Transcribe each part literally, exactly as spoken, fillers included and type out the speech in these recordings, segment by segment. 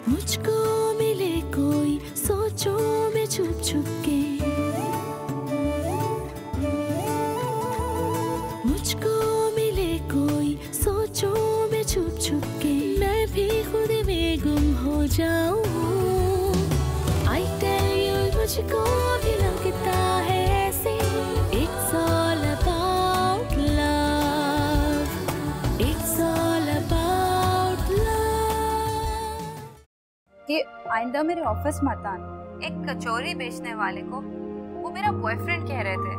मुझको मिले कोई सोचों में छुप छुप के, मुझको मिले कोई सोचों में छुप छुप के, मैं भी खुद में गुम हो जाऊं। I tell you मुझको भी लगता है ऐसे, It's all about love, It's all about love। ये आइंदा मेरे ऑफिस मत आना। एक कचौरी बेचने वाले को वो मेरा बॉयफ्रेंड कह रहे थे।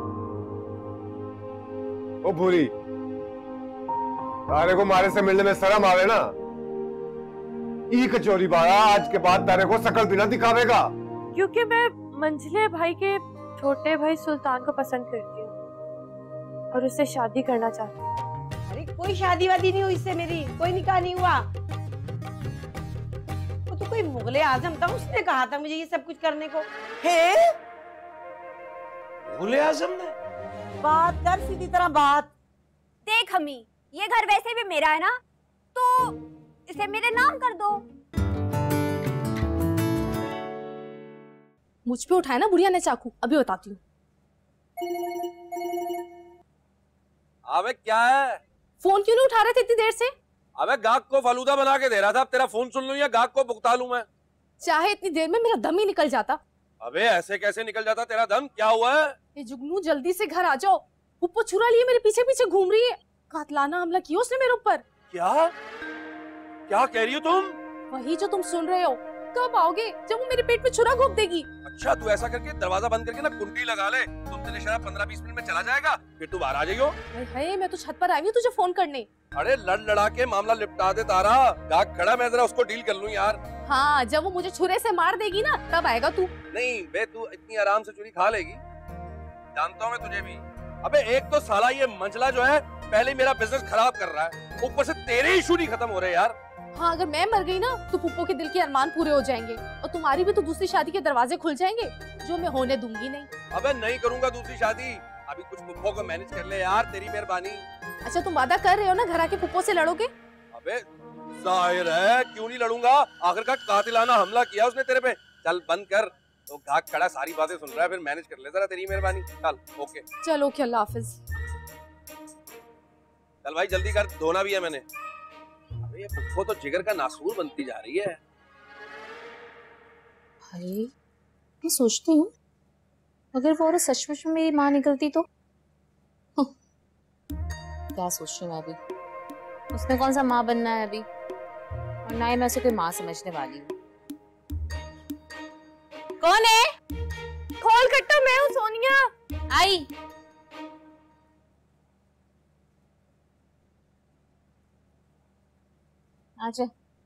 ओ भूरी, तारे को मारे से मिलने में शर्म आवे ना। ई कचौरी बाड़ा आज के बाद तारे को शकल भी ना दिखावेगा। क्योंकि मैं मंझले भाई के छोटे भाई सुल्तान को पसंद करती हूँ और उससे शादी करना चाहती हूँ। अरे कोई शादी वादी नहीं हुई इससे, मेरी कोई निकाह नहीं हुआ। वो तो कोई मुगले आजम था, उसने कहा था मुझे ये सब कुछ करने को। है मुगले आजम ने? बात कर सीधी तरह बात। देख हमी, ये घर वैसे भी मेरा है ना, तो इसे मेरे नाम कर दो। मुझ पे उठाया ना बुढ़िया ने चाकू, अभी बताती हूँ। अबे क्या है? फोन क्यों नहीं उठा रहे थे इतनी देर से? अबे गाहक को फालूदा बना के दे रहा था, अब तेरा फोन सुन लूं या गाहक को भुगता लूं मैं? चाहे इतनी देर में मेरा दम ही निकल जाता। अबे ऐसे कैसे निकल जाता तेरा दम? क्या हुआ है? ये जुगनू जल्दी से घर आ जाओ, पुप्पो छुरा लिए मेरे पीछे पीछे घूम रही है। कातलाना हमला किया उसने मेरे ऊपर। क्या क्या कह रही हो तुम? वही जो तुम सुन रहे हो। कब आओगे जब वो मेरे पेट में छुरा घोंप देगी? अच्छा तू ऐसा करके दरवाजा बंद करके ना कुंडी लगा ले, तुम तेरे शराब पंद्रह बीस मिनट में चला जाएगा, फिर तू बाहर आ जाइयो। हाय मैं तो छत पर आई हूँ तुझे फोन करने। अरे लड़ लड़ा के मामला निपटा दे तारा, गाहक खड़ा, मैं जरा उसको डील कर लूं यार। हाँ जब वो मुझे छुरे से मार देगी ना तब आएगा तू। नहीं बे, तू इतनी आराम से चुरी खा लेगी? जानता हूँ मैं तुझे भी। अबे एक तो साला ये मंचला जो है पहले मेरा बिजनेस खराब कर रहा है, ऊपर से तेरे इशू नहीं खत्म हो रहे यार। हाँ अगर मैं मर गई ना तो पुप्पो के दिल के अरमान पूरे हो जाएंगे और तुम्हारी भी तो दूसरी शादी के दरवाजे खुल जाएंगे, जो मैं होने दूंगी नहीं। अबे नहीं करूंगा दूसरी शादी, अभी कुछ पुप्पो को मैनेज कर ले यार, तेरी मेहरबानी। अच्छा तुम वादा कर रहे हो ना घर आके पुप्पो से लड़ोगे? अबे जाहिर है, क्यों नहीं लड़ूंगा, आखिरकार कातिलाना हमला किया उसने तेरे पे। चल बंद कर, तो गाहक खड़ा सारी बातें सुन रहा है, फिर मैनेज कर ले जरा, तेरी मेहरबानी। चल ओके। चलो ओके, अल्लाह हाफिज। चल भाई जल्दी कर, धोना भी है मैंने। अबे ये पुप्पो तो जिगर का नासूर बनती जा रही है। भाई मैं सोचती हूँ अगर वो औरत सचमुच में मेरी माँ निकलती तो क्या सोच रही हूँ मैं अभी, उसमें कौन सा माँ बनना है अभी, और ना ही मैं उसे कोई माँ समझने वाली हूँ। कौन है? खोल कट्टो, मैं हूँ सोनिया। आई। आजा,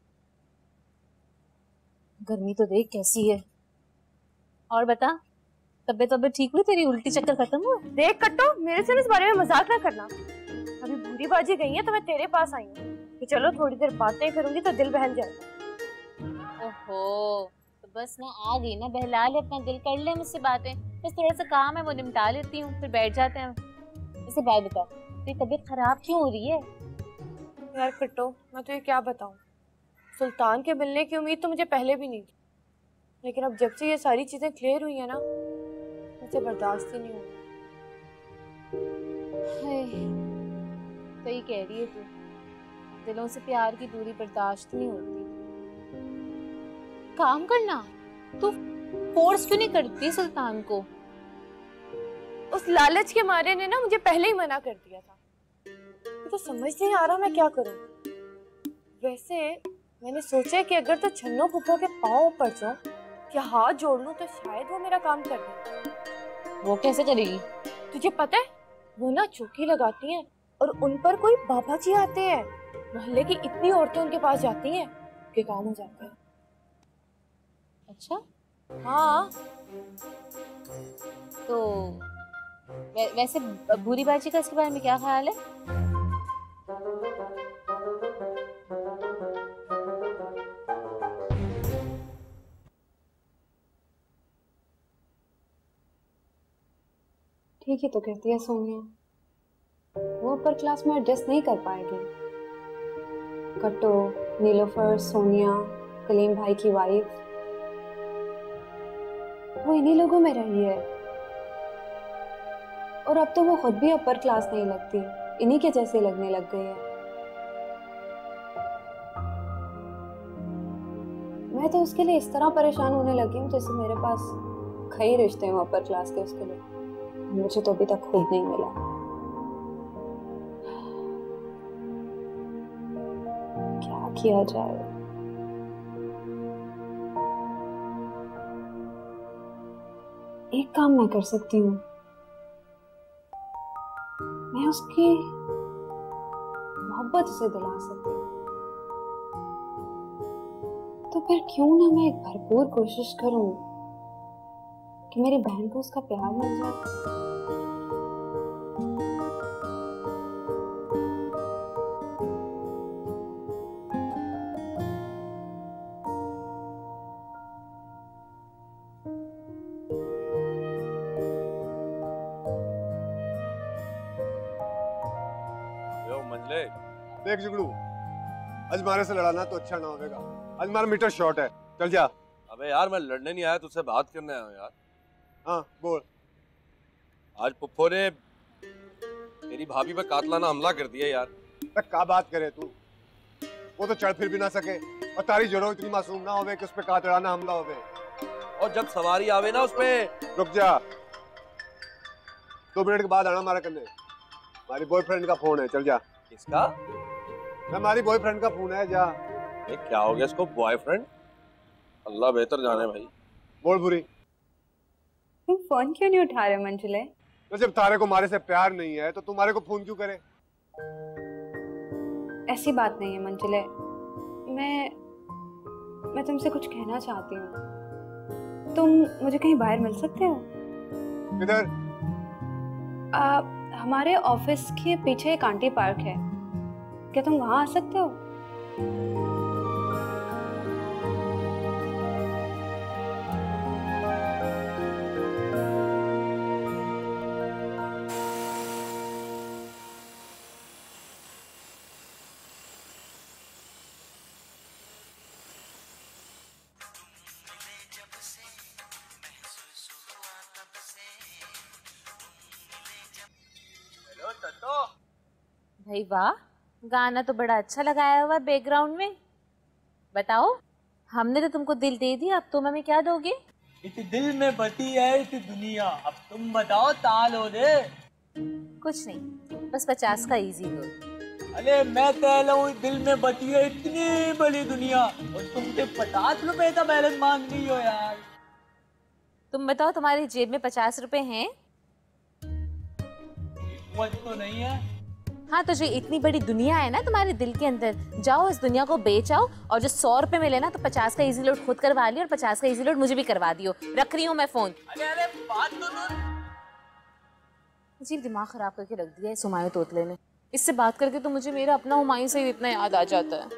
गर्मी तो देख कैसी है। और बता, तबियत तबियत ठीक हुई तेरी? उल्टी चक्कर खत्म हुआ? देख कट्टो, मेरे से इस बारे में मजाक ना करना। अभी भूरी बाजी गई है तो मैं तेरे पास आई हूँ कि चलो थोड़ी देर बातें करूंगी तो दिल बहल जाएगा। ओहो, तो बस ना आ गई ना, बहला ले अपना दिल, कर ले मुझसे बातें। बस थोड़ा सा काम है वो निपटा लेती हूँ, फिर बैठ जाते हैं। इसे बात बता, तेरी तबीयत खराब क्यों हो रही है? यार कट्टो, मैं तुझे क्या बताऊं, सुल्तान के मिलने की उम्मीद तो मुझे पहले भी नहीं थी, लेकिन अब जब से ये सारी चीजें क्लियर हुई है ना, मुझे बर्दाश्त ही नहीं हो रहा। सही कह रही है तू, दिलों से प्यार की दूरी बर्दाश्त नहीं होती। काम करना, तू फोर्स क्यों नहीं करती सुल्तान को? उस लालच के मारे ने ना मुझे पहले ही मना कर दिया था, तो समझ नहीं आ रहा मैं क्या करूं। वैसे मैंने सोचा कि अगर तो छन्नो फुफो के पाँव पर जाऊं, क्या हाथ जोड़ लूं तो शायद वो मेरा काम कर दे। वो कैसे करेगी? तुझे पता है, वो ना चौकी लगाती हैं और उन पर कोई बाबा जी आते हैं, मोहल्ले की इतनी औरतें उनके पास जाती हैं कि काम हो जाता है। अच्छा हाँ, तो वै, वैसे भूरी बाजी का इसके बारे में क्या ख्याल है? ठीक है तो कहती है सोनिया, वो अपर क्लास में एडजस्ट नहीं कर पाएगी। कट्टो, नीलोफर, सोनिया कलीम भाई की वाइफ, वो इन्हीं लोगों में रही है। और अब तो वो खुद भी अपर क्लास नहीं लगती, इन्हीं के जैसे लगने लग गई है। मैं तो उसके लिए इस तरह परेशान होने लगी हूँ जैसे मेरे पास कई रिश्ते हैं अपर क्लास के उसके लिए। मुझे तो अभी तक खुद नहीं मिला। क्या किया जाए? एक काम मैं कर सकती हूँ, मैं उसकी मोहब्बत उसे दिला सकती हूँ। तो फिर क्यों ना मैं एक भरपूर कोशिश करूं कि मेरी बहन को उसका प्यार मिल जाए। देख जुगनू, अजमारे से लड़ाना तो अच्छा ना होगा। आज हमारा मीटर शॉर्ट है, चल जा। अबे यार मैं लड़ने नहीं आया, तुझसे बात करने आया हूँ यार। हाँ बोल। आज पुप्पो ने तेरी भाभी पे कातलाना हमला कर दिया यार। क्या बात करे तू, वो तो चढ़ फिर भी ना सके और तारी जरो इतनी मासूम ना होवे कि उस पे कातलाना हमला होवे। और जब सवारी आवे ना उस पे। रुक जा, दो मिनट के बाद आना हमारा करने। हमारी बॉयफ्रेंड का फोन है, चल जा। किसका? हमारी बॉयफ्रेंड का फोन है, जा। ए, क्या हो गया इसको? बॉयफ्रेंड? अल्लाह बेहतर जाने भाई। बोल बुरी। तुम फोन क्यों नहीं उठा रहे मंजुले? तो जब तारे को हमारे से प्यार नहीं है तो तुम्हारे को फोन क्यों करे? ऐसी बात नहीं है मंजुले, मैं मैं तुमसे कुछ कहना चाहती हूँ। तुम मुझे कहीं बाहर मिल सकते हो? किधर? हमारे ऑफिस के पीछे एक आंटी पार्क है, क्या तुम वहां आ सकते हो? भाई वाह, गाना तो बड़ा अच्छा लगाया हुआ है बैकग्राउंड में। बताओ, हमने तो तुमको दिल दे दिया, अब तुम हमें क्या दोगे? इस दिल में बटी है इस दुनिया, अब तुम बताओ ताल हो दे। कुछ नहीं, बस पचास का इजी दो। अरे मैं तैल हूँ, दिल में बटी है इतनी बड़ी दुनिया और तुमसे पचास रुपए का बैलेंस मांग रही हो यार। तुम बताओ, तुम्हारी जेब में पचास रुपए हैं? तो नहीं है। हाँ, तो जो इतनी बड़ी दुनिया है ना तुम्हारे दिल के अंदर, जाओ इस दुनिया को बेच आओ और जो सौ रुपए मिले ना तो पचास का इजी लोड खुद करवा लियो और पचास का इजी लोड मुझे भी करवा दियो। रख रही हूँ मैं फोन। अरे अरे बात तो सुन। जी दिमाग खराब करके रख दिया है इस हुमायूं तोतले ने। इससे बात करके तो मुझे मेरा अपना हुमायूं सईद इतना याद आ जाता है।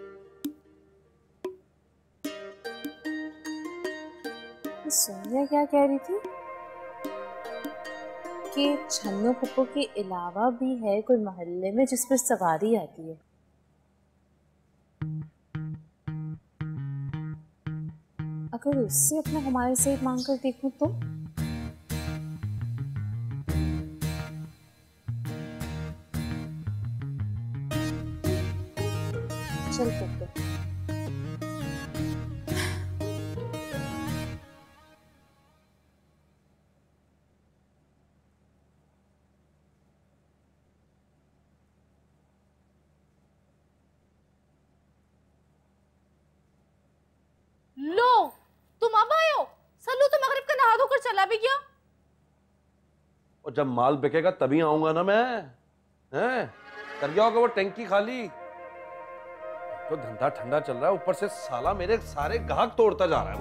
सोनिया क्या कह रही थी कि छन्नू पुप्पो के अलावा भी है कोई मोहल्ले में जिस पर सवारी आती है। अगर उससे अपना हुमायूं सईद मांग कर देखूं तो? चल पुप्पो, लो तुम अब आए हो। सल्लू तो मगरिब का नहा धोकर चला भी गया। और जब माल बिकेगा तभी आऊंगा ना मैं। हैं? कर गया होगा वो टैंकी खाली। तो धंधा ठंडा चल रहा है, ऊपर से साला मेरे सारे ग्राहक तोड़ता जा रहा है वो।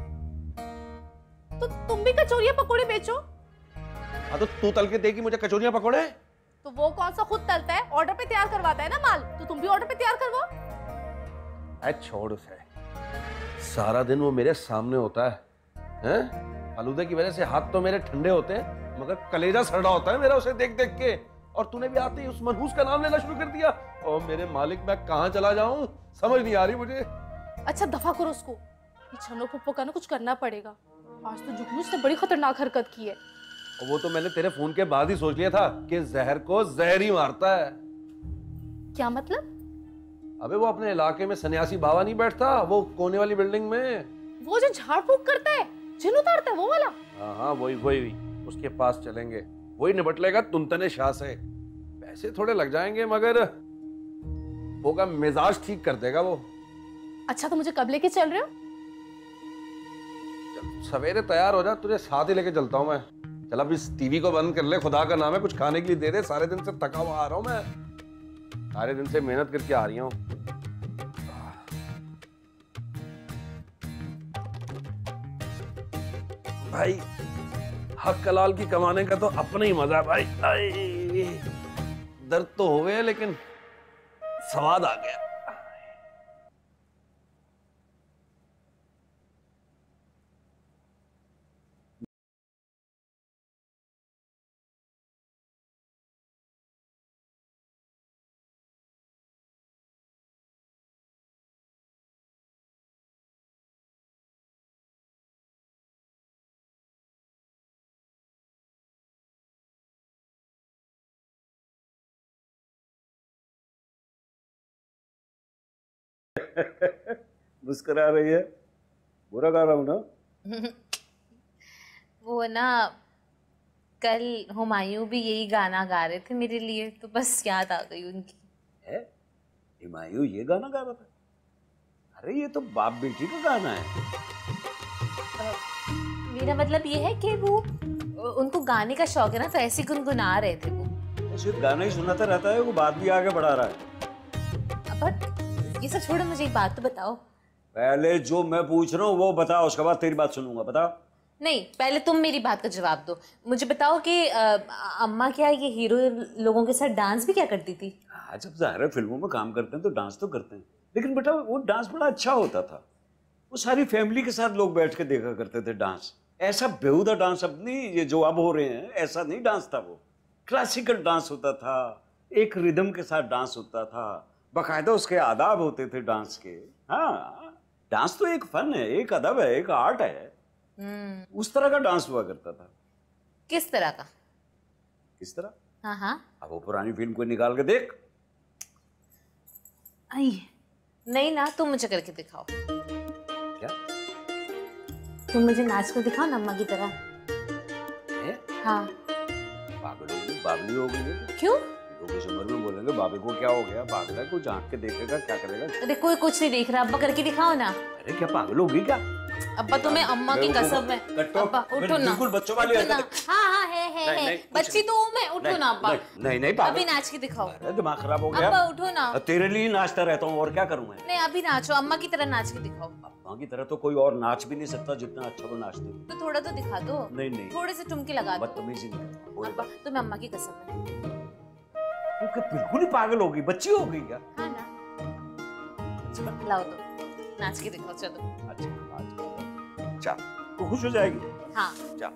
तो तुम भी कचौरियां पकोड़े बेचो। हाँ तो तू तल के देगी मुझे कचौरियां पकोड़े? तो वो कौन सा खुद तलता है, ऑर्डर पे तैयार करवाता है ना माल, तो तुम भी ऑर्डर पे तैयार करवाओ। ऐ छोड़ उसे, सारा दिन वो मेरे सामने होता है, हैं? आलूदे की वजह से हाथ तो मेरे ठंडे होते हैं मगर कलेजा सड़ा होता है मेरा उसे देख देख के। और तूने भी आते ही उस मनहूस का नाम लेना शुरू कर दिया। और मेरे मालिक मैं कहाँ चला जाऊं समझ नहीं आ रही मुझे। अच्छा दफा करो उसको। ये छन्नो फुप्पो का ना कुछ करना पड़ेगा। आज तो जुगनू से बड़ी खतरनाक हरकत की है। और वो तो मैंने तेरे फोन के बाद ही सोच लिया था कि जहर को जहर ही मारता है। क्या मतलब? अबे वो अपने इलाके में सन्यासी बाबा नहीं बैठता वो कोने वाली बिल्डिंग में, वो जो झाड़ फूक करता है, जिन उतारता है, वो वाला? हाँ हाँ वही वही उसके पास चलेंगे, वही निपट लेगा तुनतने शाह से। पैसे थोड़े लग जाएंगे मगर वो का मिजाज ठीक कर देगा वो। अच्छा तो मुझे कब लेके चल रहे हो? सवेरे तैयार हो जा, तुझे साथ ही लेके चलता हूँ मैं। चल अब इस टीवी को बंद कर ले, खुदा का नाम है कुछ खाने के लिए दे दे। सारे दिन से थका हुआ आ रहा हूँ मैं, सारे दिन से मेहनत करके आ रही हूँ। भाई हक कलाल की कमाने का तो अपना ही मजा है भाई। दर्द तो हो गए लेकिन स्वाद आ गया। मुस्कुरा रही है, बुरा गा रहा हूं ना? वो ना कल हुमायूं भी यही गाना गा रहे थे मेरे लिए, तो बस याद आ गई उनकी। है हुमायूं ये गाना गा रहा था? अरे ये तो बाप बेटी का गाना है। आ, मेरा मतलब ये है कि वो उनको गाने का शौक है ना, तो ऐसे गुनगुना रहे थे वो। सिर्फ गाना ही सुनाता रहता है, वो बात भी आगे बढ़ा रहा है। अब ये सब छोड़ो, मुझे एक बात तो बताओ। पहले जो मैं पूछ रहा हूँ वो बताओ, उसके बाद तेरी बात सुनूंगा। बताओ। नहीं, पहले तुम मेरी बात का जवाब दो। मुझे बताओ कि आ, अम्मा क्या ये हीरो लोगों के साथ डांस भी क्या करती थी? हाँ, जब ज़ाहिर है फिल्मों में काम करते हैं तो डांस तो करते हैं, लेकिन बेटा वो डांस बड़ा अच्छा होता था। वो सारी फैमिली के साथ लोग बैठ के देखा करते थे डांस। ऐसा बेहुदा डांस अब नहीं, ये जो अब हो रहे हैं ऐसा नहीं डांस था। वो क्लासिकल डांस होता था, एक रिदम के साथ डांस होता था, बाकायदा उसके आदाब होते थे डांस के। हाँ, डांस तो एक फन है, एक अदब है, एक आर्ट है। उस तरह का डांस हुआ करता था। किस तरह का? किस तरह? हाँ हाँ, अब वो पुरानी फिल्म को निकाल के देख। आई नहीं ना, तुम मुझे करके दिखाओ। क्या? तुम मुझे नाच कर दिखाओ ना अम्मा की तरह। है? हाँ। पागल होगी, बावली हो गई है। क्यों? लोग इस उम्र में बोलेंगे बाबे को क्या हो गया, पागल है, कोई झांक के देखेगा क्या करेगा? अरे कोई कुछ नहीं देख रहा, अब्बा करके दिखाओ ना। अरे क्या पागल होगी क्या? अब्बा तुम्हें अम्मा की कसम है। अब्बा उठो ना, बिल्कुल बच्चों वाली हरकत। हाँ हाँ है है नहीं, है नहीं, बच्ची तो हूँ मैं। उठो ना अब्बा। नहीं नहीं पागल, अभी नाच के दिखाओ। अरे दिमाग खराब हो गया। अब्बा उठो ना। तेरे लिए नाचता रहता हूँ और क्या करूँ मैं? नहीं अभी नाचो, अम्मा की तरह नाच के दिखाओ। अम्मा की तरह तो कोई और नाच भी नहीं सकता जितना अच्छा वो नाचती। तो थोड़ा तो दिखा दो। नहीं नहीं, थोड़े से टुमके लगा दो। बदतमीजी नहीं। अब्बा तुम्हें अम्मा की कसम है। तू बिल्कुल ही पागल हो गई, बच्ची हो गई क्या? हाँ ना। लाओ तो नाच के दिखाओ। चलो। अच्छा अच्छा, तू खुश हो जाएगी। हाँ जा।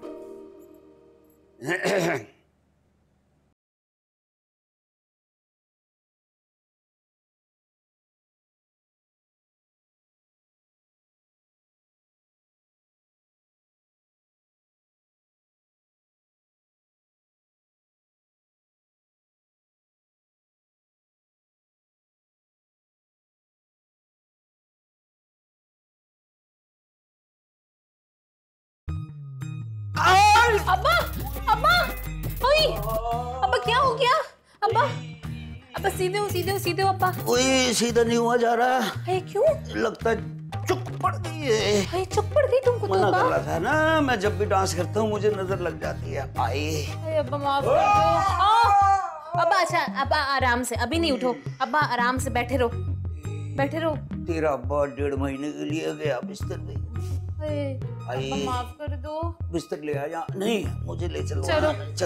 अब्बा अब्बा ओए अब्बा क्या हो गया? अब्बा अब्बा सीधे हो सीधे हो सीधे हो अब्बा। ओए सीधा नहीं हुआ जा रहा है। क्यों? लगता है चुक पड़ गई है। है चुक पड़ गई तुमको? मना कर रहा था ना, मैं जब भी डांस करता हूँ मुझे नजर लग जाती है। आई अब्बा माफ कर दो। अब्बा अच्छा अब्बा आराम से, अभी नहीं उठो अब्बा, आराम से बैठे रहो बैठे रहो। तेरा अब्बा डेढ़ महीने के लिए गया बिस्तर पे। अब्बा माफ कर दो। बिस्तर ले आया। नहीं मुझे ले चलो। चलो चल।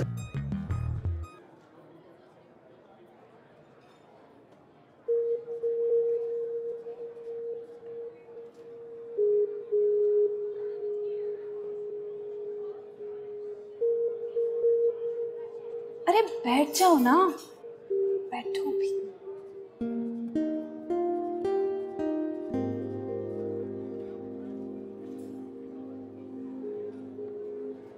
अरे बैठ जाओ ना, बैठो भी।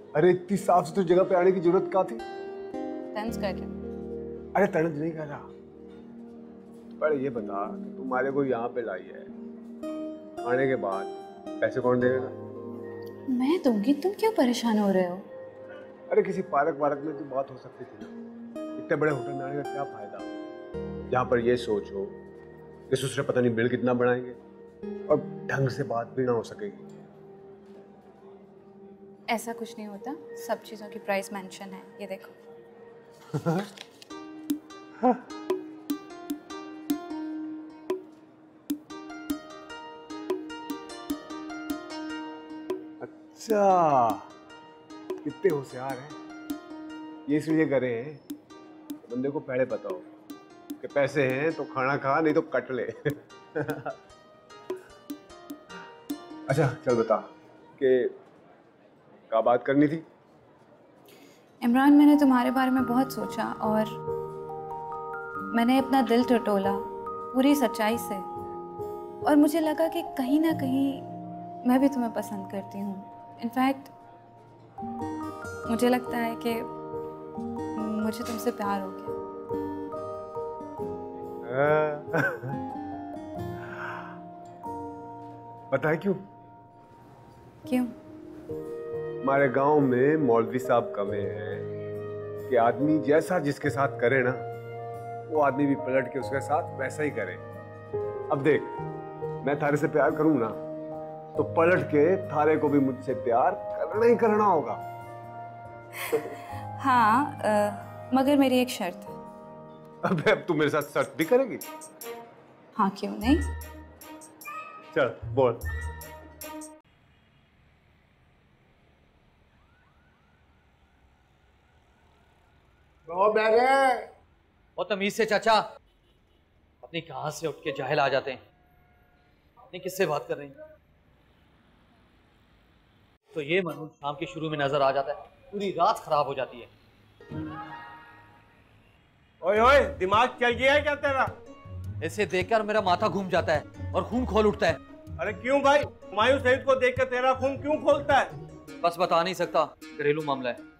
अरे इतनी साफ सुथरी जगह पे आने की जरूरत क्या थी? तंज कर रहा। अरे तंज नहीं कर रहा, पर ये बता कि तुम्हारे को यहाँ पे लाई है, आने के बाद पैसे कौन देगा? मैं दूंगी, तुम क्यों परेशान हो रहे हो? अरे किसी पार्क वार्क में तो बात हो सकती थी ना, इतने बड़े होटल में आने का क्या फायदा जहाँ पर ये सोचो कि दूसरे पता नहीं बिल कितना बढ़ाएंगे और ढंग से बात भी ना हो सकेगी। ऐसा कुछ नहीं होता, सब चीजों की प्राइस मेंशन है, ये देखो। अच्छा, कितने होशियार हैं। ये इसलिए करे हैं बंदे को पहले पता हो कि पैसे हैं तो खाना खा, नहीं तो कट ले। अच्छा चल बता कि क्या बात करनी थी? इमरान, मैंने तुम्हारे बारे में बहुत सोचा और मैंने अपना दिल टटोला पूरी सच्चाई से, और मुझे लगा कि कहीं ना कहीं मैं भी तुम्हें पसंद करती हूँ। इनफैक्ट मुझे लगता है कि मुझे तुमसे प्यार हो गया। बताए क्यों? क्यों? हमारे गांव में मौलवी साहब कमे हैं कि आदमी जैसा जिसके साथ करे ना, वो आदमी भी पलट के उसके साथ वैसा ही करे। अब देख, मैं थारे से प्यार करूं ना तो पलट के थारे को भी मुझसे प्यार करना ही करना होगा। हाँ, आ, मगर मेरी एक शर्त है। अबे अब तू मेरे साथ शर्त भी करेगी? हाँ क्यों नहीं। चल बोल। वो तमीज से चाचा, अपनी कहां से उठ के जाहिल आ जाते हैं। अपनी किससे बात कर रही हैं? तो ये मनु शाम के शुरू में नजर आ जाता है, पूरी रात खराब हो जाती है। ओए ओए, दिमाग चल गया है क्या तेरा? इसे देखकर मेरा माथा घूम जाता है और खून खोल उठता है। अरे क्यों भाई? हुमायूं सईद को देखकर तेरा खून क्यों खोलता है? बस बता नहीं सकता, घरेलू मामला है।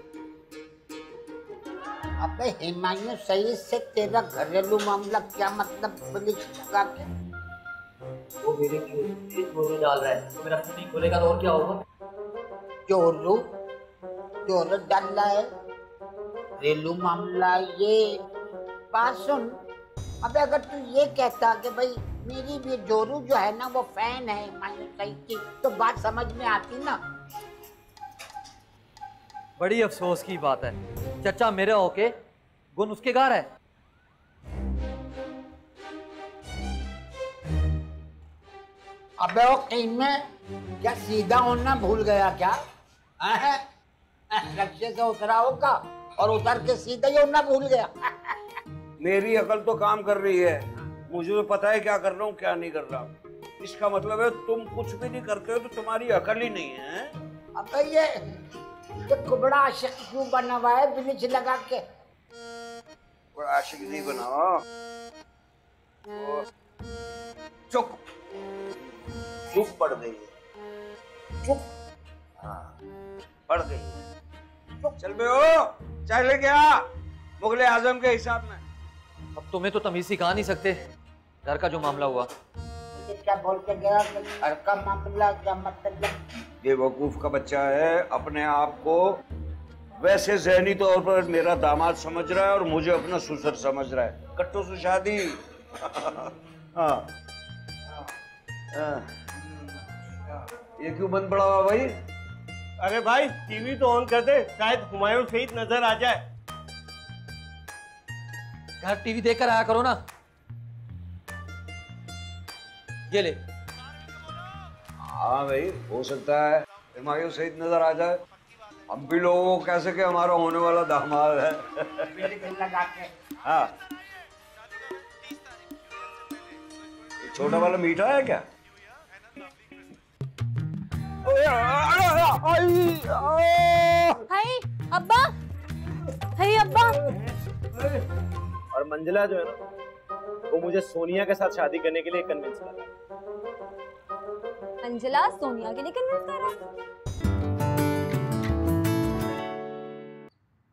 अबे हुमायूं सईद से तेरा घरेलू मामला क्या मतलब? पुलिस लगा के वो मेरे चोरी डाल रहा है, तो मेरा खून नहीं खोलेगा तो और क्या होगा? चोरू चोर डाल रहा है, घरेलू मामला ये। बात सुन, अबे अगर तू ये कहता कि भाई मेरी भी जोरू जो है ना वो फैन है हुमायूं सईद की, तो बात समझ में आती ना। बड़ी अफसोस की बात है, चचा मेरे होके गुण उसके घर है। अबे वो कहीं में क्या सीधा होना भूल गया क्या? रक्शे से उतरा होगा और उतर के सीधा ही होना भूल गया। मेरी अकल तो काम कर रही है, मुझे तो पता है क्या कर रहा हूँ क्या नहीं कर रहा हूँ। इसका मतलब है तुम कुछ भी नहीं करते हो तो तुम्हारी अकल ही नहीं है। अबे ये ये कुबड़ा आशिक क्यों बना हुआ है बिलिच लगा के? कुबड़ा आशिक नहीं बना हुआ। चुप चुप पड़ गई है, चुप। हाँ पड़ गई है, चुप। चल बे ओ, चाय लेके आ मुगले आजम के हिसाब में। अब तुम्हें तो तमीज सिखा नहीं सकते। घर का जो मामला हुआ, क्या बोल के गया? घर का मामला क्या मतलब? ये वकूफ का बच्चा है, अपने आप को वैसे ज़हनी तौर पर मेरा दामाद समझ रहा है और मुझे अपना ससुर समझ रहा है। कट्टो से शादी। हाँ ये क्यों बंद पड़ा हुआ भाई? अरे भाई टीवी तो ऑन कर दे, शायद हुमायूं सईद नजर आ जाए। घर टीवी देखकर आया करो ना। ये ले। हाँ भाई हो सकता है हुमायूं सईद नजर आ जाए। हम भी लोगों को कैसे कि हमारा होने वाला दामाद है। लगा के। हाँ ये छोटा वाला मीठा है क्या? हाय अब्बा, हाय अब्बा। और मंजिला जो है ना वो मुझे सोनिया के साथ शादी करने के लिए कन्विंस कर रहा है। अंजला सोनिया के लिए कन्विंस कर रहा है?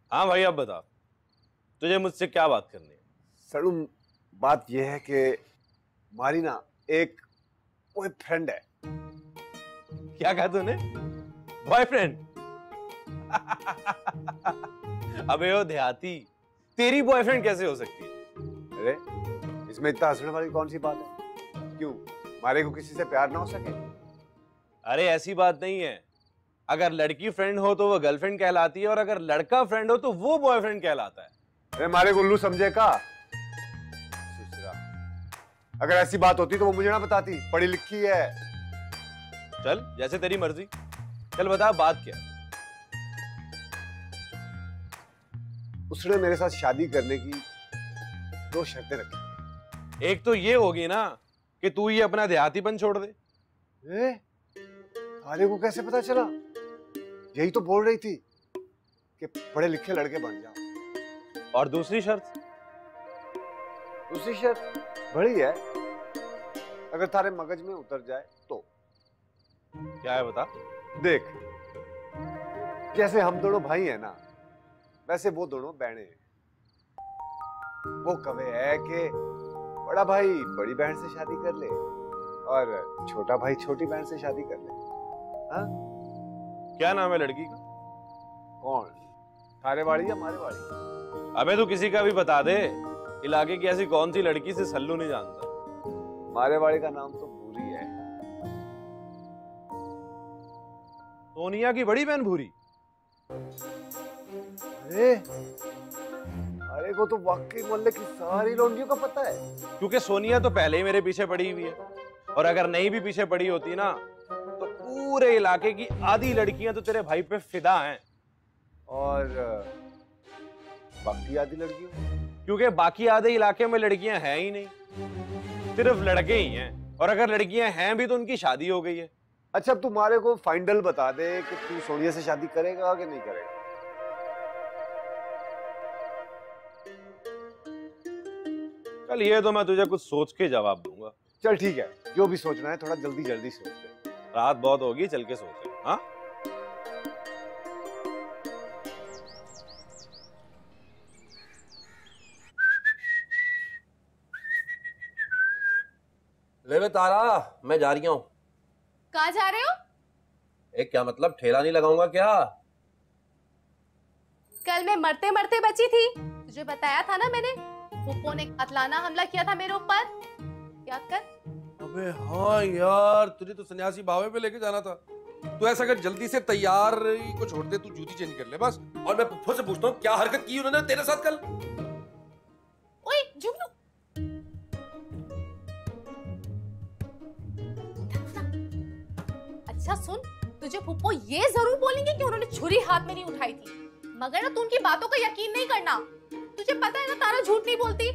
हाँ भाई, अब बता, तुझे मुझसे क्या बात करनी है? सड़ू, बात यह है कि हमारी ना एक बॉयफ्रेंड है। क्या कहा तूने? बॉयफ्रेंड? अबे ओ देहाती, तेरी बॉयफ्रेंड कैसे हो सकती है? अरे इसमें इतना हंसने वाली कौन सी बात है? क्यों, हमारे को किसी से प्यार ना हो सके? अरे ऐसी बात नहीं है। अगर लड़की फ्रेंड हो तो वो गर्लफ्रेंड कहलाती है, और अगर लड़का फ्रेंड हो तो वो बॉयफ्रेंड कहलाता है। अरे हमारे गुल्लू समझे का? अगर ऐसी बात होती तो वो मुझे ना बताती, पढ़ी लिखी है। चल जैसे तेरी मर्जी, चल बता बात क्या? उसने मेरे साथ शादी करने की दो शर्तें रखी। एक तो ये होगी ना कि तू ये अपना देहातीपन छोड़ दे। ए? तारे को कैसे पता चला? यही तो बोल रही थी कि पढ़े लिखे लड़के बन जाओ। और दूसरी शर्त? दूसरी शर्त बड़ी है, अगर तारे मगज में उतर जाए तो। क्या है बता? देख, जैसे हम दोनों भाई हैं ना, वैसे वो दोनों बहनें हैं। वो कवे है कि बड़ा भाई बड़ी बहन से शादी कर ले और छोटा भाई छोटी बहन से शादी कर ले। हाँ? क्या नाम है लड़की का? कौन? थारे वाली या मारे वाली? अबे तू किसी का भी बता दे, इलाके की ऐसी कौन सी लड़की से सल्लू नहीं जानता। मारे वाली का नाम तो भूरी है। सोनिया की बड़ी बहन भूरी? अरे अरे को तो वाकई मोहल्ले की सारी लौंडियों का पता है। क्योंकि सोनिया तो पहले ही मेरे पीछे पड़ी हुई है, और अगर नहीं भी पीछे पड़ी होती ना तो पूरे इलाके की आधी लड़कियां तो तेरे भाई पे फिदा हैं। और बाकी आधी लड़कियों? क्योंकि बाकी आधे इलाके में लड़कियां हैं ही नहीं, सिर्फ लड़के ही हैं, और अगर लड़कियां हैं भी तो उनकी शादी हो गई है। अच्छा, अब तुम्हारे को फाइनल बता दे कि तू सोनिया से शादी करेगा कि नहीं करेगा? चल ये तो मैं तुझे कुछ सोच के जवाब दूंगा। चल ठीक है, जो भी सोचना है थोड़ा जल्दी जल्दी सोच ले। रात बहुत होगी, चल के सोच ले। हाँ ले बे तारा, मैं जा रही हूँ। कहाँ जा रहे हो? एक क्या मतलब, ठेला नहीं लगाऊंगा क्या? कल मैं मरते मरते बची थी, तुझे बताया था ना मैंने। फूफो ने कातलाना हमला किया था मेरे ऊपर, याद कर। अबे हाँ यार, तुझे तो सन्यासी बावे पे लेके जाना था। तू ऐसा कर, जल्दी से तैयारी को छोड़ दे, तू जूती चेंज कर ले बस। और मैं फुफ्फो से पूछता हूँ क्या हरकत की उन्होंने तेरे साथ कल? ओए जुगनू, अच्छा सुन, तुझे फुफ्फो ये जरूर बोलेंगे कि उन्होंने छुरी हाथ में नहीं उठाई थी, मगर ना तू उनकी बातों का यकीन नहीं करना। तुझे पता है ना तारा झूठ नहीं बोलती।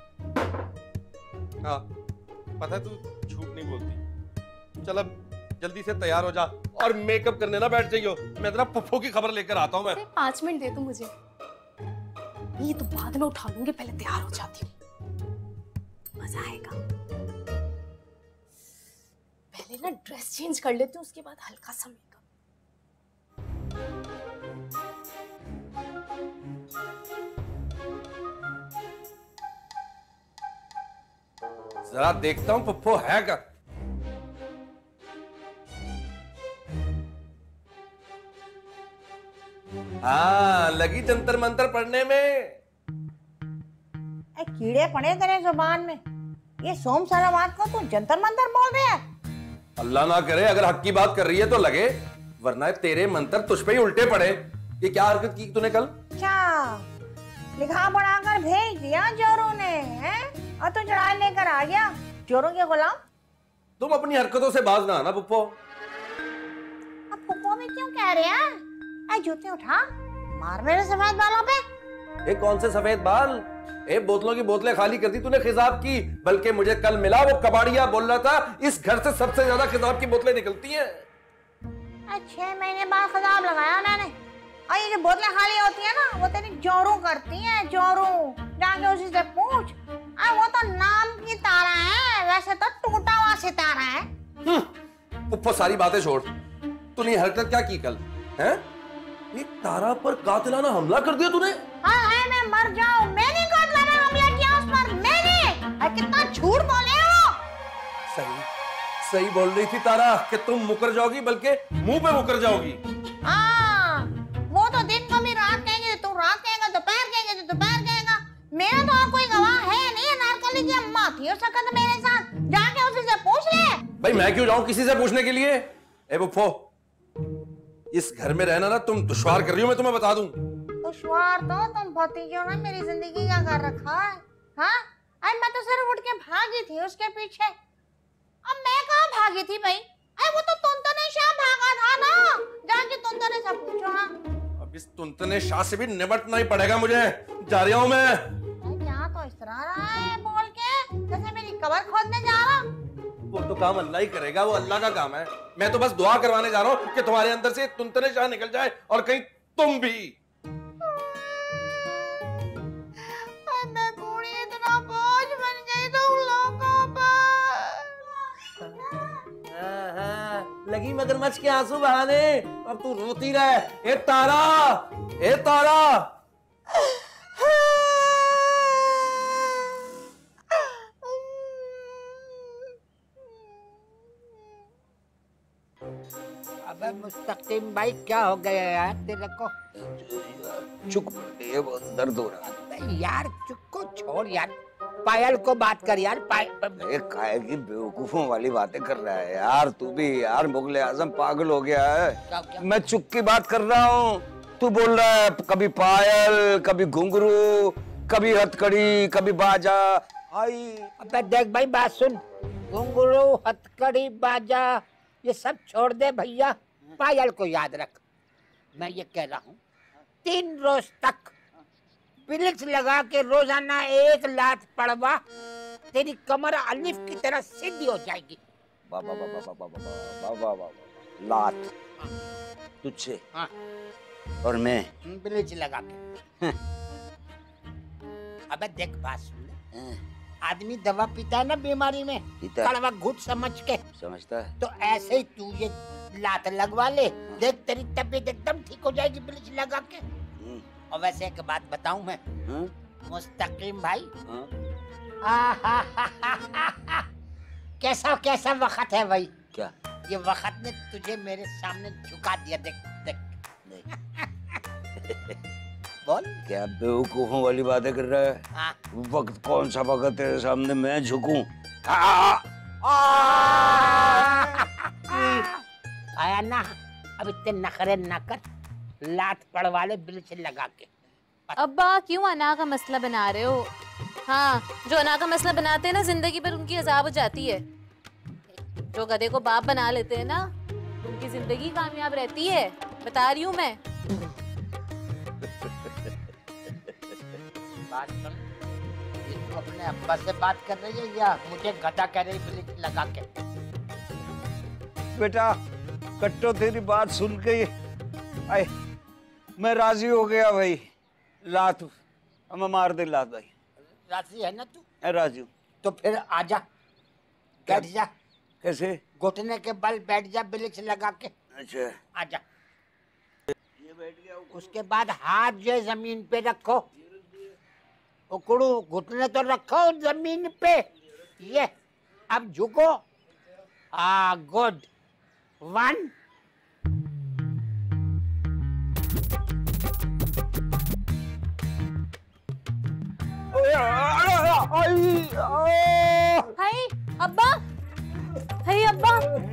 हाँ पता है, तू झूठ नहीं बोलती। चल अब जल्दी से तैयार हो जा और मेकअप करने ना बैठ जाइयो। मैं तेरा फुफ्फो की खबर लेकर आता हूँ। मैं पांच मिनट दे तू मुझे, ये तो बाद में उठा लूंगी, पहले तैयार हो जाती हूँ, मजा आएगा। पहले ना ड्रेस चेंज कर लेती हूँ, उसके बाद हल्का सा मेकअप। जरा देखता हूँ पप्पो है क्या। हाँ लगी जंतर मंतर पढ़ने में। ए, कीड़े पड़े तेरे जुबान में, ये सोम सलावात को तू जंतर मंतर बोल रहा है। अल्लाह ना करे अगर हक की बात कर रही है तो लगे, वरना तेरे मंत्र तुझ पे ही उल्टे पड़े। ये क्या हरकत की तूने कल? अच्छा, लिखा पढ़ाकर भेज दिया जोरों ने, हैं? और तू चढ़ाई लेकर आ गया जोरों के गुलाम। तुम अपनी हरकतों से बाज ना आना पुप्पो। अब पुप्पो में क्यों कह रहे हैं? ऐ जूते उठा, मार मेरे सफेद बालों पे। ये कौन से सफेद बाल? ए बोतलों की बोतलें खाली कर दी तूने खिजाब की। बल्कि मुझे कल मिला वो कबाड़िया बोल रहा था इस घर से सबसे ज्यादा खिजाब की बोतलें निकलती हैं। छह महीने बाद खिजाब लगाया मैंने, और ये जो बोतलें खाली होती है ना वो तेरी जोरू करती हैं, जोरू। जाके उसी से पूछ। आ, वो तो नाम की तारा है, वैसे तो टूटा हुआ सितारा है। पुप्पो सारी बातें छोड़, तूने हरकत क्या की कल? हैं? एक तारा पर कातिलाना हमला कर दिया तूने? हाँ है, मैं मर जाऊं, मैंने कातिलाना हमला किया उस पर, मैंने। अरे कितना झूठ बोले हो। सही सही बोल रही थी तारा कि तुम मुकर जाओगी, बल्कि मुंह पे मुकर जाओगी। हाँ, वो तो दिन को भी रात कहेंगे, तू रात कहेगा, दोपहर कहेंगे तो दोपहर कहेगा। मेरा तो और कोई गवाह है नहीं। अनारकली की अम्मा थी और सकत मेरे साथ, जाके उसी से पूछ ले। भाई मैं क्यों जाऊं किसी से पूछने के लिए? ए बुफो, इस घर में रहना ना तुम दुश्वार कर रही हो, मैं तुम्हें बता दूं। दुश्वार तो तुम भतीजों ने मेरी जिंदगी का कर रखा है। हाँ, अरे मैं तो सिर्फ उठ के भागी थी उसके पीछे। अब मैं कहाँ भागी थी भाई? अरे वो तो तुंतने शाह भागा था ना, जाके तुंतने से पूछो। हाँ, अब इस तुंतने शाह से भी निपटना ही पड़ेगा मुझे। जा रहा हूं मैं। क्या तो इस तरह रहा है बोल के, जैसे मेरी कब्र खोदने जा रहा। वो तो काम अल्लाह ही करेगा, वो अल्लाह का काम है। मैं तो बस दुआ करवाने जा रहा हूँ कि तुम्हारे अंदर से तुंतने शाह निकल जाए और कहीं तुम भी। मैं पूरी इतना बोझ बन गई तुम लोगों पर। हाँ, हाँ, लगी मगरमच्छ के आंसू बहाने और तू रोती रहे। ए तारा, ए तारा। अबे मुस्तकीम भाई क्या हो गया यार तेरे को? चुप ये बहुत दर्द हो रहा है यार। चुप को छोड़ यार, पायल को बात कर यार। पायल काहे की बेवकूफों वाली बातें कर रहा है यार तू भी। यार मुगले आजम पागल हो गया है। क्या, क्या? मैं चुप की बात कर रहा हूँ, तू बोल रहा है कभी पायल, कभी घुंघरू, कभी हथकड़ी, कभी बाजा। आई अबे देख भाई, बात सुन। घुंघरू, हथकड़ी, बाजा ये सब छोड़ दे भैया, पायल को याद रख। मैं ये कह रहा हूँ, तीन रोज तक बिलिक्स लगा के रोजाना एक लात पड़वा, तेरी कमर अलिफ की तरह सीधी हो जाएगी। बाबा बाबा बाबा बाबा बाबा बाबा लात तुझसे हाँ। और मैं बिलिक्स लगा के। अबे देख बात सुन, आदमी दवा पीता है ना बीमारी में, कड़वा घुट समझ के समझता है, तो ऐसे ही तू ये लात लगवा ले। देख तेरी तबीयत एकदम ठीक हो जाएगी बिलिक्स लगा के। और वैसे एक बात बताऊं मैं मुस्तकीम भाई, कैसा कैसा वक्त है भाई। क्या ये वक्त ने तुझे मेरे सामने झुका दिया। देख देख, देख। बोल क्या बेवकूफों वाली बातें कर रहा है। हाँ। वक्त कौन सा वक्त तेरे सामने मैं झुकूं? आया ना, अब इतने नखरे न कर, लात पड़वा ले बिलिक्स लगा के। अब्बा क्यों अना का मसला बना रहे हो? हाँ, जो अना का मसला बनाते हैं ना, जिंदगी पर उनकी अजाब हो जाती है। जो गधे को बाप बना लेते हैं ना, उनकी जिंदगी कामयाब रहती है, बता रही हूँ मैं। बात सुन, ये तू अपने अब्बा से बात कर रही है या मुझे गधा कह रही बिलिक्स लगा के? बेटा कट्टो तेरी बात सुन के आई मैं राजी हो गया भाई। लात हमें मार दे लात भाई। राजी है ना तू? राजी हूँ। तो फिर आजा, बैठ जा। कैसे? घुटने के बल बैठ जा बिलिक्स लगा के। अच्छा आजा। ये बैठ गया। उसके बाद हाथ जो जमीन पे रखो, उकड़ू घुटने तो रखो जमीन पे। ये अब झुको। आ गुड। वन हाय अब्बा, हाय अब्बा।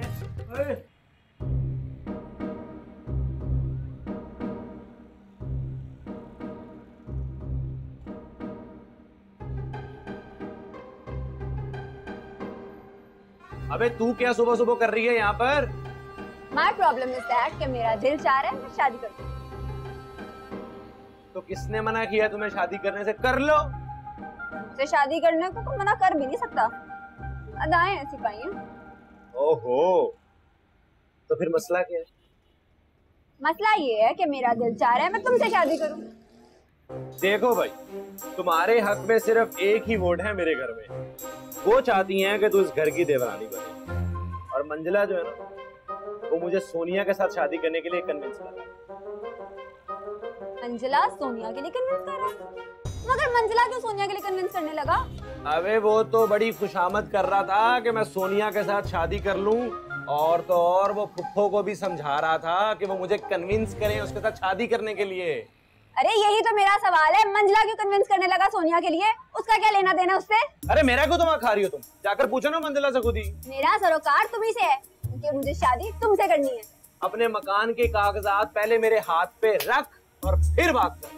अबे तू क्या सुबह सुबह कर रही है यहाँ पर? My problem is that कि मेरा दिल चाह रहा है मैं शादी करूँ। तो किसने मना किया तुम्हें शादी करने से? कर लो। से शादी करने को तो मना कर भी नहीं सकता, अदाएं ऐसी पाई हैं। ओहो, तो फिर मसला क्या है? मसला ये है कि मेरा दिल चाह रहा है मैं तुमसे शादी करूं। देखो भाई, तुम्हारे हक में सिर्फ एक ही वोट है मेरे घर में। वो चाहती हैं कि तू इस घर की देवरानी बने, और मंजिला जो है ना, वो मुझे सोनिया के साथ शादी करने के लिए कन्विंस कर रहा है। मंजिला सोनिया के लिए कन्विंस कर रहा है। मगर मंजिला क्यों सोनिया के लिए कन्विंस करने लगा? अबे वो तो बड़ी खुशामद कर रहा था कि मैं सोनिया के साथ शादी कर लूं, और तो और वो फुफ्फो को भी समझा रहा था कि वो मुझे कन्विंस करें उसके साथ शादी करने के लिए। अरे यही तो मेरा सवाल है, मंजिला क्यों कन्विंस करने लगा सोनिया के लिए? उसका क्या लेना देना उससे? अरे मेरा क्यों तुम खा रही हो? तुम जाकर पूछो ना मंजिला से खुद ही। मेरा सरोकार तुम्ही से है क्योंकि मुझे शादी तुमसे करनी है। अपने मकान के कागजात पहले मेरे हाथ पे रख और फिर बात कर।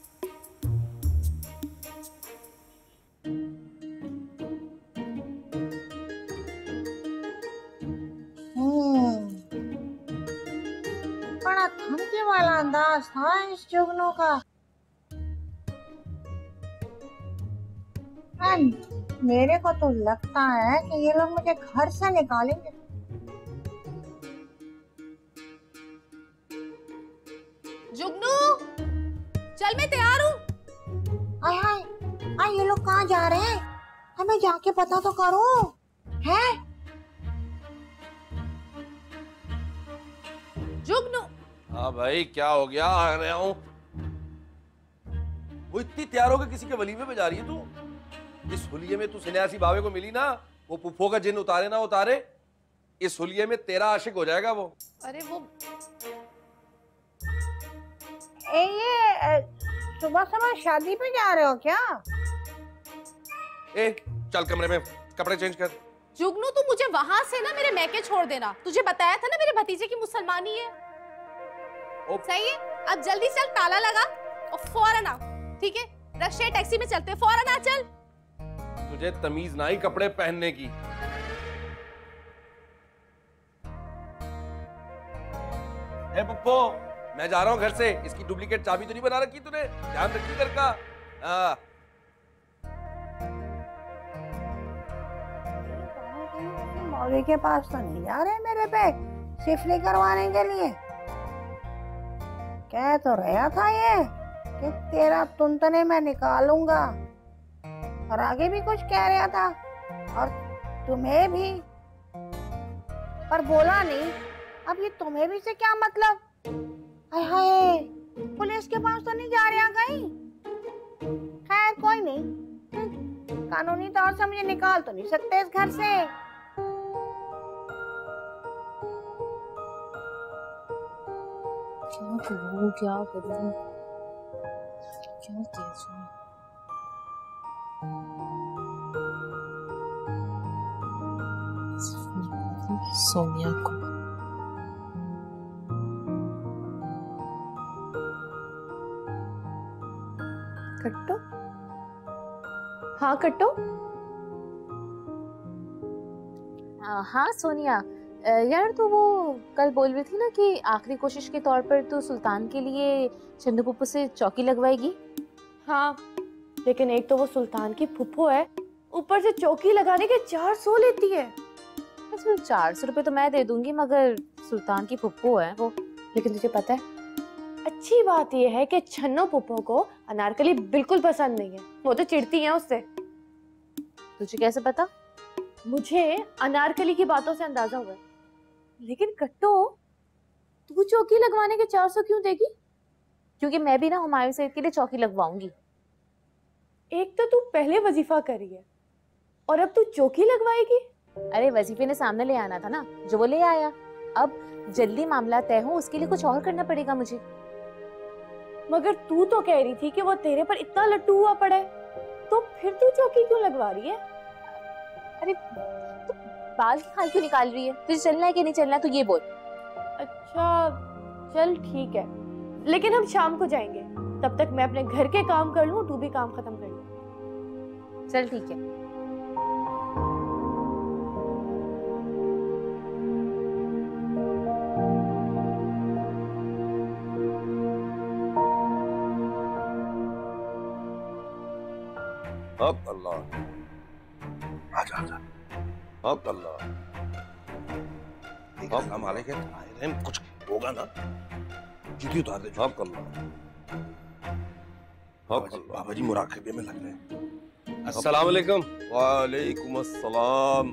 बड़ा धमकी वाला अंदाज था इस जुगनू का। मेरे को तो लगता है कि ये लोग मुझे घर से निकालेंगे। जुगनू, चल मैं तैयार हूँ। हाय हाय, हाय ये लोग कहाँ जा रहे हैं? हमें जाके पता तो करो। हैं? जुगनू। हाँ भाई क्या हो गया? आ रहा हूँ। वो इतनी तैयार होकर किसी के वलीमे में जा रही है तू? इस हुलिये में तू सन्यासी बावे को मिली ना, वो पुप्पो का जिन उतारे ना उतारे, इस हुलिये में तेरा आशिक हो जाएगा वो। अरे वो ए, ये सुबह सुबह शादी पे जा रहे हो क्या? ए चल कमरे में कपड़े चेंज कर। जुगनू तू मुझे वहां से ना मेरे मैके छोड़ देना। तुझे बताया था ना मेरे भतीजे की मुसलमानी है। सही है, अब जल्दी चल, ताला लगा और फौरन आ। ठीक है, रक्षा टैक्सी में चलते, फौरन आ चल। तुझे तमीज ना ही कपड़े पहनने की। ए पप्पो, मैं जा रहा हूँ घर से। इसकी डुप्लीकेट चाबी तो नहीं बना रखी तूने? ध्यान रखी घर का। हाँ मौलवी के पास तो नहीं जा रहे मेरे पे सिफली करवाने के लिए। कह तो रहा था ये कि तेरा तुंतने मैं निकालूंगा, और आगे भी कुछ कह रहा था, और तुम्हें भी, पर बोला नहीं। अब ये तुम्हें भी से क्या मतलब? हाय हाय, पुलिस के पास तो नहीं जा रहा कहीं? खैर कोई नहीं, कानूनी तौर से मुझे निकाल तो नहीं सकते इस घर से। क्या करूं क्या करूं क्या कैसे? सोनिया को कट्टो। हाँ कट्टो। हाँ सोनिया, यार तो वो कल बोल रही थी ना कि आखिरी कोशिश के तौर पर तो सुल्तान के लिए चंदू पुप्पो से चौकी लगवाएगी। हाँ, लेकिन एक तो वो सुल्तान की फुफ्फो है, ऊपर से चौकी लगाने के चार सौ लेती है। इसमें चार सौ रुपए तो मैं दे दूंगी, मगर सुल्तान की फुफ्फो है वो। लेकिन तुझे पता है, अच्छी बात यह है कि छन्नो पुप्पो को अनारकली बिल्कुल पसंद नहीं है। वो तो चिढ़ती है उससे। तुझे कैसे पता? मुझे अनारकली की बातों से अंदाजा हुआ। लेकिन कट्टो, तू चौकी लगवाने के चार सौ क्यों देगी? क्योंकि मैं भी ना हुमायूं सईद के लिए चौकी लगवाऊंगी। एक तो तू पहले वजीफा करी है और अब तू चौकी लगवाएगी। अरे वजीफे ने सामने ले आना था ना, जो वो ले आया। अब जल्दी मामला तय हो उसके लिए कुछ और करना पड़ेगा मुझे। मगर तू तो कह रही थी कि वो तेरे पर इतना लट्टू हुआ पड़ा है, तो फिर तू चौकी क्यों लगवा रही है? अरे तू बाल की खाल क्यों निकाल रही है? तुझे चलना है कि नहीं चलना, तू ये बोल। अच्छा चल ठीक है, लेकिन हम शाम को जाएंगे। तब तक मैं अपने घर के काम कर लूं, तू भी काम खत्म कर ले। चल ठीक है। हक अल्लाह, आजा आजा। हक अल्लाह, हक हमारे के तुम्हारे कुछ होगा ना, जूती उतार दे। हक अल्लाह, हक अल्लाह। बाबा जी मुराकबे में लग रहे हैं। अस्सलाम वालेकुम। वालेकुम अस्सलाम।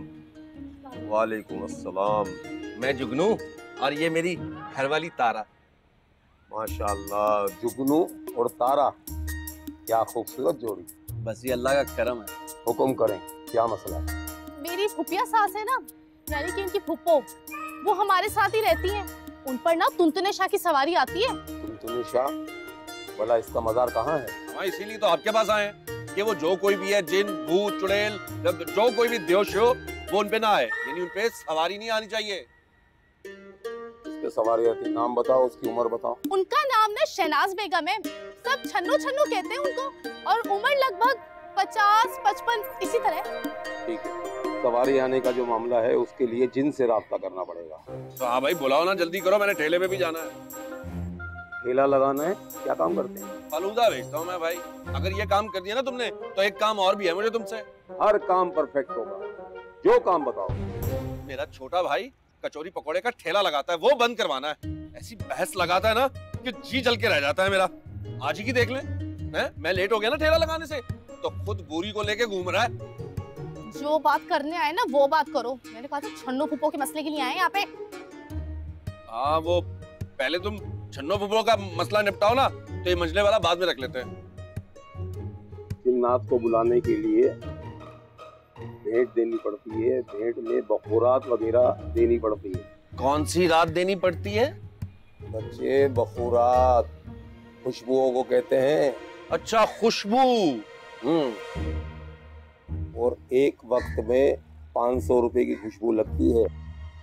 वालेकुम अस्सलाम। मैं जुगनू और ये मेरी घरवाली तारा। माशाल्लाह, जुगनू और तारा, क्या खूबसूरत जोड़ी। बस ये अल्लाह का करम है। हुक्म करें, क्या मसला है? मेरी फुफिया सास है ना, यानी कि इनकी फुप्पो, वो हमारे साथ ही रहती हैं। उन पर ना तुनतुने शाह की सवारी आती है। तुनतुने शाह? भला इसका मजार कहाँ है? हाँ, इसीलिए तो आपके पास आए कि वो जो कोई भी है, जिन, भूत, चुड़ैल, जो कोई भी देश हो, वो उन पे ना आए, यानी उन पे सवारी नहीं आनी चाहिए। इसके सवारी आती, नाम बताओ, उसकी उम्र बताओ। उनका नाम ना शहनाज बेगम है, सब छन्नू छन्नू कहते हैं उनको, और उम्र लगभग पचास पचपन इसी तरह। ठीक है, सवारी आने का जो मामला है उसके लिए जिन से राब्ता करना पड़ेगा। तो हाँ भाई, बुलाओ ना, जल्दी करो, मैंने ठेले पे भी जाना है। ठेला लगाना है? क्या काम करते हैं? फालूदा बेचता हूँ मैं भाई। अगर ये काम कर दिया ना तुमने, तो एक काम और भी है मुझे तुमसे। हर काम परफेक्ट होगा, जो काम बताओ। मेरा छोटा भाई कचौरी पकौड़े का ठेला लगाता है, वो बंद करवाना है। ऐसी बहस लगाता है ना कि जी जल के रह जाता है मेरा। आज ही की देख ले, हैं? मैं लेट हो गया ना ठेला लगाने से, तो खुद बोरी को लेके घूम रहा है। जो बात करने आए ना वो बात करो। मैंने कहा था छन्नू फुप्पो के मसले के लिए आए यहाँ पे। हाँ, वो पहले तुम छन्नू फुप्पो का मसला निपटाओ ना, तो ये मंजले वाला बाद में रख लेते हैं। जिन्नात को बुलाने के लिए भेंट देनी पड़ती है, भेंट में बखूरात वगैरह देनी पड़ती है। कौन सी रात देनी पड़ती है? बच्चे, बखूरात खुशबुओं को कहते हैं। अच्छा, खुशबू। हम्म और एक वक्त में पाँच सौ रुपए की खुशबू लगती है।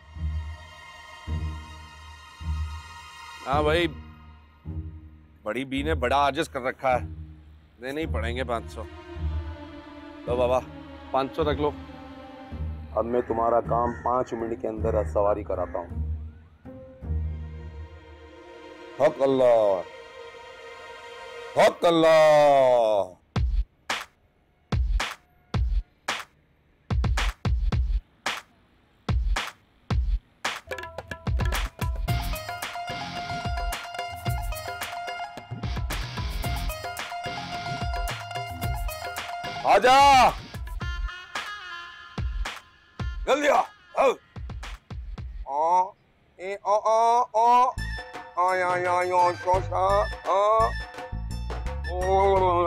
हाँ भाई, बड़ी बी ने बड़ा आजिज कर रखा है, देने ही पड़ेंगे पाँच सौ। लो बाबा, पाँच सौ रख लो। अब मैं तुम्हारा काम पाँच मिनट के अंदर सवारी कराता हूँ। हक अल्लाह, हक अल्लाह। आजा, जल्दी आ। आ ए आ आ आ आ या या या शोशा आ ओ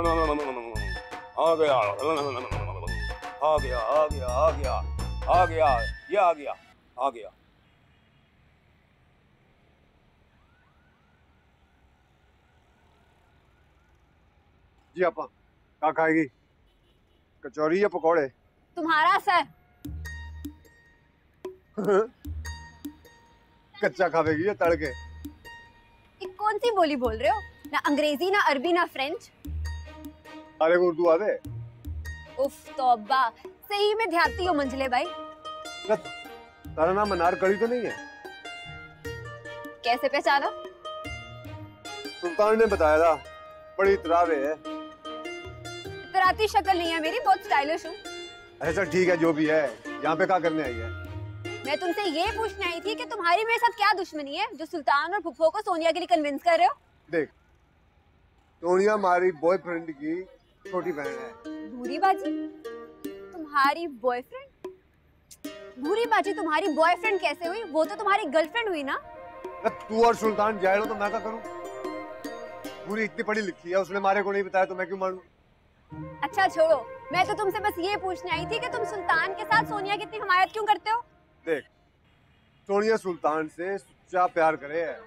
आ गया आ गया आ गया आ गया आ गया ये आ गया आ गया। जी आपा, क्या खाएगी, कचौरी या पकौड़े? तुम्हारा सर। कच्चा खावेगी या तड़के? ये कौन सी बोली बोल रहे हो? ना अंग्रेजी, ना अरबी, ना फ्रेंच। अरे उर्दू आवे। उफ तौबा, सही में देहाती हो मंझले भाई। तारा नाम अनारकली तो नहीं है? कैसे पहचाना? सुल्तान ने बताया था, बड़ी इतरावे है। इतराती शक्ल नहीं है मेरी, बहुत स्टाइलिश हूँ। अच्छा ठीक है, जो भी है। यहाँ पे क्या करने आई है? मैं तुमसे ये पूछने आई थी कि तुम्हारी मेरे साथ क्या दुश्मनी है जो सुल्तान और फुफ्फो को सोनिया के लिए कन्विंस कर रहे हो? देख, सोनिया हमारी बॉयफ्रेंड की छोटी बहन है। भूरी बाजी तुम्हारी बॉयफ्रेंड? भूरी बाजी तुम्हारी बॉयफ्रेंड कैसे हुई? वो तो तुम्हारी गर्लफ्रेंड हुई ना। तू और सुल्तान जाए हो तो मैं क्या करूं? भूरी इतनी पढ़ी लिखी है, उसने हमारे को नहीं बताया तो मैं क्यों मानूं? अच्छा छोड़ो, मैं तो तुमसे बस ये पूछने आई थी कि तुम सुल्तान के साथ सोनिया की इतनी हमायत क्यों करते हो? देख, सोनिया सुल्तान से सच्चा प्यार करे है।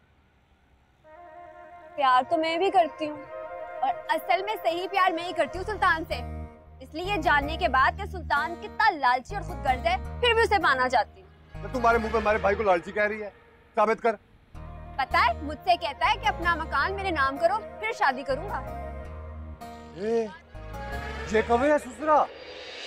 प्यार तो मैं भी करती हूँ, और असल में सही प्यार मैं ही करती हूँ सुल्तान से। इसलिए जानने के बाद कि सुल्तान कितना लालची और खुदगर्ज है, फिर भी उसे पाना चाहती हूँ। तो तुम्हारे मुंह पे हमारे भाई को लालची कह रही है, साबित कर। पता है, मुझसे कहता है कि अपना मकान मेरे नाम करो, फिर शादी करूंगा। ए, ये कवे है ससुरा?